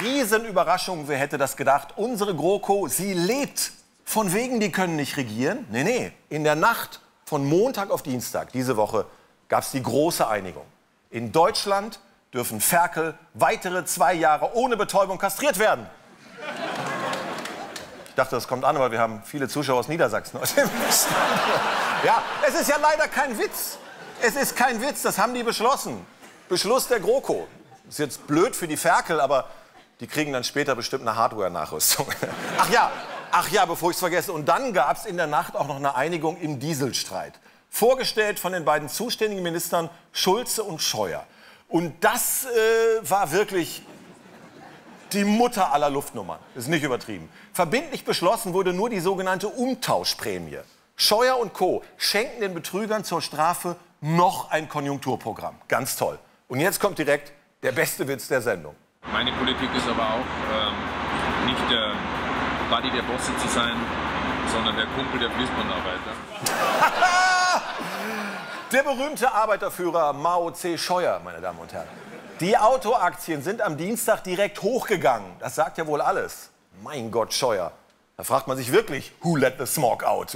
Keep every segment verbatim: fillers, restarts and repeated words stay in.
Riesenüberraschung, wer hätte das gedacht? Unsere GroKo, sie lebt. Von wegen, die können nicht regieren. Nee, nee. In der Nacht von Montag auf Dienstag diese Woche gab es die große Einigung. In Deutschland dürfen Ferkel weitere zwei Jahre ohne Betäubung kastriert werden. Ich dachte, das kommt an, weil wir haben viele Zuschauer aus Niedersachsen. Ja, es ist ja leider kein Witz. Es ist kein Witz, das haben die beschlossen. Beschluss der GroKo. Ist jetzt blöd für die Ferkel, aber die kriegen dann später bestimmt eine Hardware-Nachrüstung. Ach ja, ach ja, bevor ich es vergesse. Und dann gab es in der Nacht auch noch eine Einigung im Dieselstreit. Vorgestellt von den beiden zuständigen Ministern Schulze und Scheuer. Und das äh, war wirklich die Mutter aller Luftnummern. Ist nicht übertrieben. Verbindlich beschlossen wurde nur die sogenannte Umtauschprämie. Scheuer und Co. schenken den Betrügern zur Strafe noch ein Konjunkturprogramm. Ganz toll. Und jetzt kommt direkt der beste Witz der Sendung. Meine Politik ist aber auch, ähm, nicht der Buddy der Bosse zu sein, sondern der Kumpel der Fließbandarbeiter. Der berühmte Arbeiterführer Mao Ce. Scheuer, meine Damen und Herren. Die Autoaktien sind am Dienstag direkt hochgegangen. Das sagt ja wohl alles. Mein Gott, Scheuer. Da fragt man sich wirklich, who let the smog out?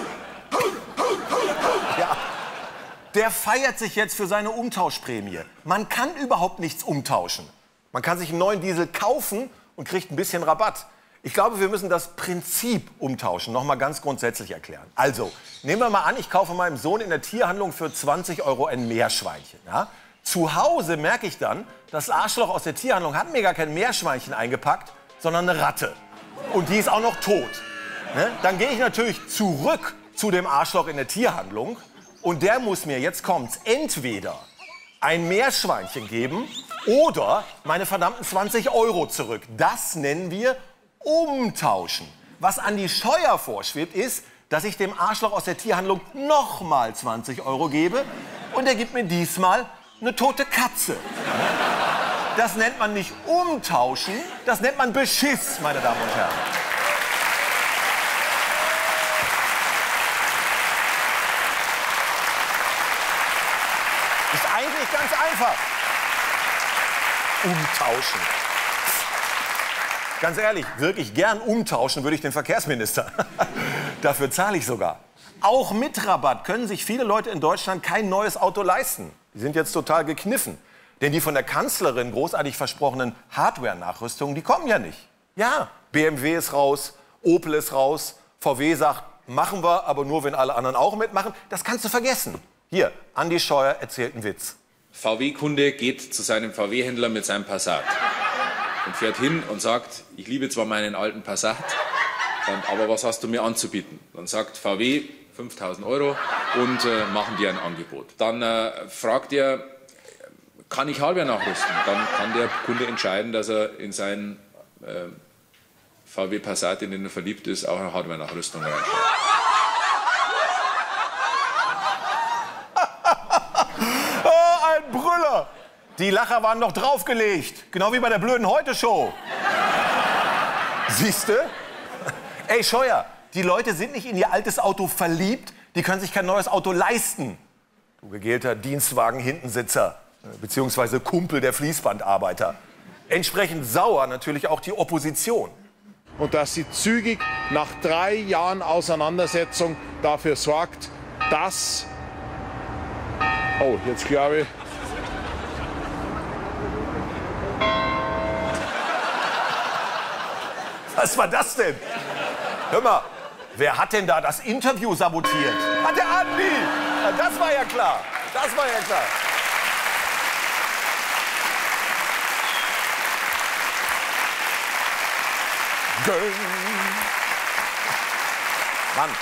Ja. Der feiert sich jetzt für seine Umtauschprämie. Man kann überhaupt nichts umtauschen. Man kann sich einen neuen Diesel kaufen und kriegt ein bisschen Rabatt. Ich glaube, wir müssen das Prinzip umtauschen noch mal ganz grundsätzlich erklären. Also, nehmen wir mal an, ich kaufe meinem Sohn in der Tierhandlung für zwanzig Euro ein Meerschweinchen. Ja? Zu Hause merke ich dann, das Arschloch aus der Tierhandlung hat mir gar kein Meerschweinchen eingepackt, sondern eine Ratte. Und die ist auch noch tot. Ne? Dann gehe ich natürlich zurück zu dem Arschloch in der Tierhandlung und der muss mir, jetzt kommt's, entweder ein Meerschweinchen geben oder meine verdammten zwanzig Euro zurück. Das nennen wir umtauschen. Was an die Scheuer vorschwebt, ist, dass ich dem Arschloch aus der Tierhandlung noch mal zwanzig Euro gebe und er gibt mir diesmal eine tote Katze. Das nennt man nicht umtauschen, das nennt man Beschiss, meine Damen und Herren. Ist eigentlich ganz einfach. Umtauschen. Ganz ehrlich, wirklich gern umtauschen würde ich den Verkehrsminister. Dafür zahle ich sogar. Auch mit Rabatt können sich viele Leute in Deutschland kein neues Auto leisten. Die sind jetzt total gekniffen. Denn die von der Kanzlerin großartig versprochenen Hardware-Nachrüstungen, die kommen ja nicht. Ja, B M W ist raus, Opel ist raus, V W sagt, machen wir, aber nur, wenn alle anderen auch mitmachen. Das kannst du vergessen. Hier, Andi Scheuer erzählt einen Witz. V W-Kunde geht zu seinem V W-Händler mit seinem Passat und fährt hin und sagt, ich liebe zwar meinen alten Passat, aber was hast du mir anzubieten? Dann sagt V W, fünftausend Euro und äh, machen dir ein Angebot. Dann äh, fragt er, kann ich Hardware nachrüsten? Dann kann der Kunde entscheiden, dass er in seinen äh, V W Passat, in den er verliebt ist, auch eine Hardware-Nachrüstung reinschaut. Oh, ein Brüller! Die Lacher waren noch draufgelegt. Genau wie bei der blöden Heute-Show. Siehste? Ey, Scheuer, die Leute sind nicht in ihr altes Auto verliebt, die können sich kein neues Auto leisten. Du gegelter Dienstwagen-Hintensitzer, beziehungsweise Kumpel der Fließbandarbeiter. Entsprechend sauer natürlich auch die Opposition. Und dass sie zügig nach drei Jahren Auseinandersetzung dafür sorgt, dass... Oh, jetzt glaube ich... Was war das denn? Hör mal, wer hat denn da das Interview sabotiert? Hat der Andi! Ja, das war ja klar. Das war ja klar. Mann.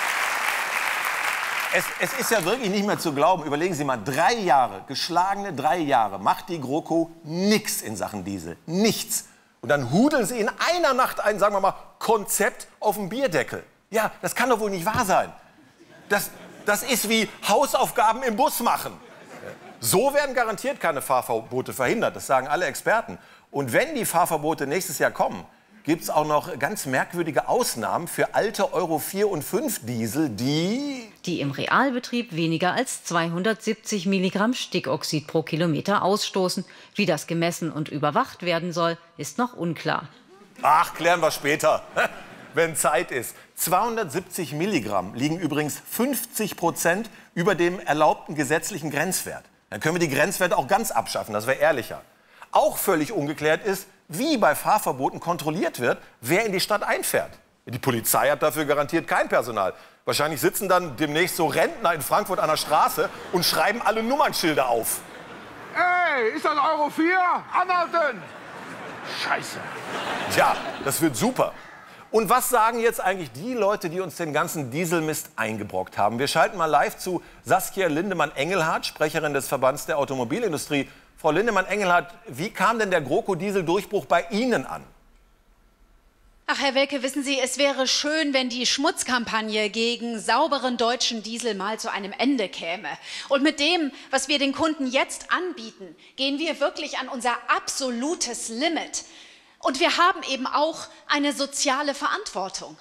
Es, es ist ja wirklich nicht mehr zu glauben. Überlegen Sie mal, drei Jahre, geschlagene drei Jahre, macht die GroKo nichts in Sachen Diesel. Nichts. Und dann hudeln Sie in einer Nacht ein, sagen wir mal, Konzept auf dem Bierdeckel. Ja, das kann doch wohl nicht wahr sein. Das, das ist wie Hausaufgaben im Bus machen. So werden garantiert keine Fahrverbote verhindert, das sagen alle Experten. Und wenn die Fahrverbote nächstes Jahr kommen, gibt es auch noch ganz merkwürdige Ausnahmen für alte Euro vier und fünf Diesel, die... die im Realbetrieb weniger als zweihundertsiebzig Milligramm Stickoxid pro Kilometer ausstoßen. Wie das gemessen und überwacht werden soll, ist noch unklar. Ach, klären wir später, wenn Zeit ist. zweihundertsiebzig Milligramm liegen übrigens fünfzig Prozent über dem erlaubten gesetzlichen Grenzwert. Dann können wir die Grenzwerte auch ganz abschaffen, das wäre ehrlicher. Auch völlig ungeklärt ist, wie bei Fahrverboten kontrolliert wird, wer in die Stadt einfährt. Die Polizei hat dafür garantiert kein Personal. Wahrscheinlich sitzen dann demnächst so Rentner in Frankfurt an der Straße und schreiben alle Nummernschilder auf. Ey, ist das Euro vier? Anhalten! Scheiße. Tja, das wird super. Und was sagen jetzt eigentlich die Leute, die uns den ganzen Dieselmist eingebrockt haben? Wir schalten mal live zu Saskia Lindemann-Engelhardt, Sprecherin des Verbands der Automobilindustrie. Frau Lindemann-Engelhardt, wie kam denn der GroKo-Diesel-Durchbruch bei Ihnen an? Ach, Herr Welke, wissen Sie, es wäre schön, wenn die Schmutzkampagne gegen sauberen deutschen Diesel mal zu einem Ende käme. Und mit dem, was wir den Kunden jetzt anbieten, gehen wir wirklich an unser absolutes Limit. Und wir haben eben auch eine soziale Verantwortung.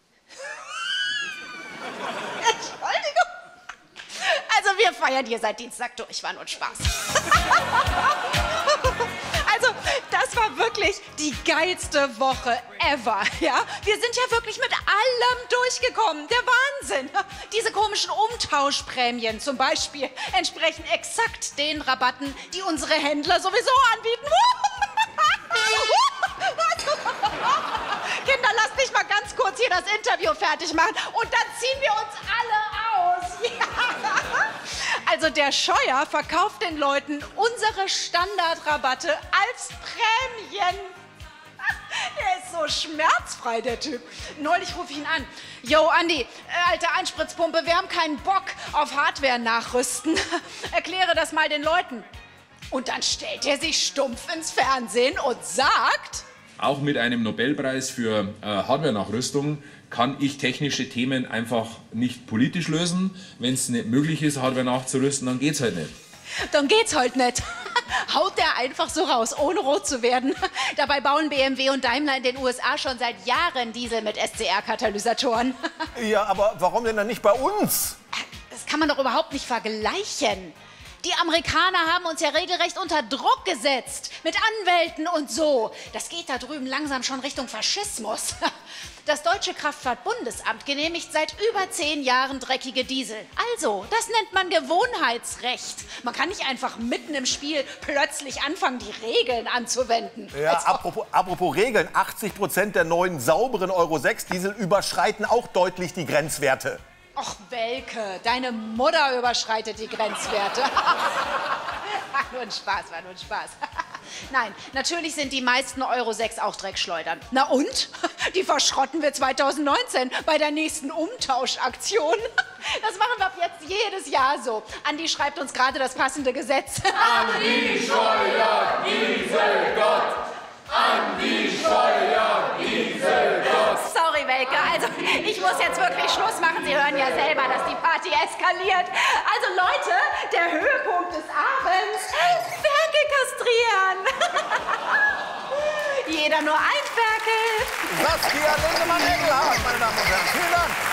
Entschuldigung. Also wir feiern hier seit Dienstag durch, war nur Spaß. Also das war wirklich die geilste Woche ever, ja? Wir sind ja wirklich mit allem durchgekommen, der Wahnsinn. Diese komischen Umtauschprämien zum Beispiel entsprechen exakt den Rabatten, die unsere Händler sowieso anbieten. Kinder, lasst mich mal ganz kurz hier das Interview fertig machen und dann ziehen wir uns alle aus. Ja. Also der Scheuer verkauft den Leuten unsere Standardrabatte als Prämien. Der ist so schmerzfrei, der Typ. Neulich rufe ich ihn an. Yo, Andi, äh, alte Einspritzpumpe, wir haben keinen Bock auf Hardware-Nachrüsten. Erkläre das mal den Leuten. Und dann stellt er sich stumpf ins Fernsehen und sagt... Auch mit einem Nobelpreis für äh, Hardware-Nachrüstung kann ich technische Themen einfach nicht politisch lösen. Wenn es nicht möglich ist, Hardware nachzurüsten, dann geht's halt nicht. Dann geht's halt nicht. Haut der einfach so raus, ohne rot zu werden. Dabei bauen B M W und Daimler in den U S A schon seit Jahren Diesel mit S C R-Katalysatoren. Ja, aber warum denn dann nicht bei uns? Das kann man doch überhaupt nicht vergleichen. Die Amerikaner haben uns ja regelrecht unter Druck gesetzt. Mit Anwälten und so. Das geht da drüben langsam schon Richtung Faschismus. Das deutsche Kraftfahrtbundesamt genehmigt seit über zehn Jahren dreckige Diesel. Also, das nennt man Gewohnheitsrecht. Man kann nicht einfach mitten im Spiel plötzlich anfangen, die Regeln anzuwenden. Ja, also, apropos, apropos Regeln. achtzig Prozent der neuen sauberen Euro sechs Diesel überschreiten auch deutlich die Grenzwerte. Och, Welke, deine Mutter überschreitet die Grenzwerte. War nur ein Spaß, war nur ein Spaß. Nein, natürlich sind die meisten Euro sechs auch Dreckschleudern. Na und? Die verschrotten wir zweitausendneunzehn bei der nächsten Umtauschaktion. Das machen wir ab jetzt jedes Jahr so. Andi schreibt uns gerade das passende Gesetz. Andi Scheuer, Dieselgott! Andi Scheuer, Dieselgott! Sorry, Welke, also ich muss jetzt wirklich Schluss machen. Sie hören ja selber, dass die Party eskaliert. Also Leute, der Höhepunkt des Abends, Ferkel kastrieren. Jeder nur ein Ferkel. Saskia Lindemann-Engelhardt, meine Damen und Herren. Vielen Dank.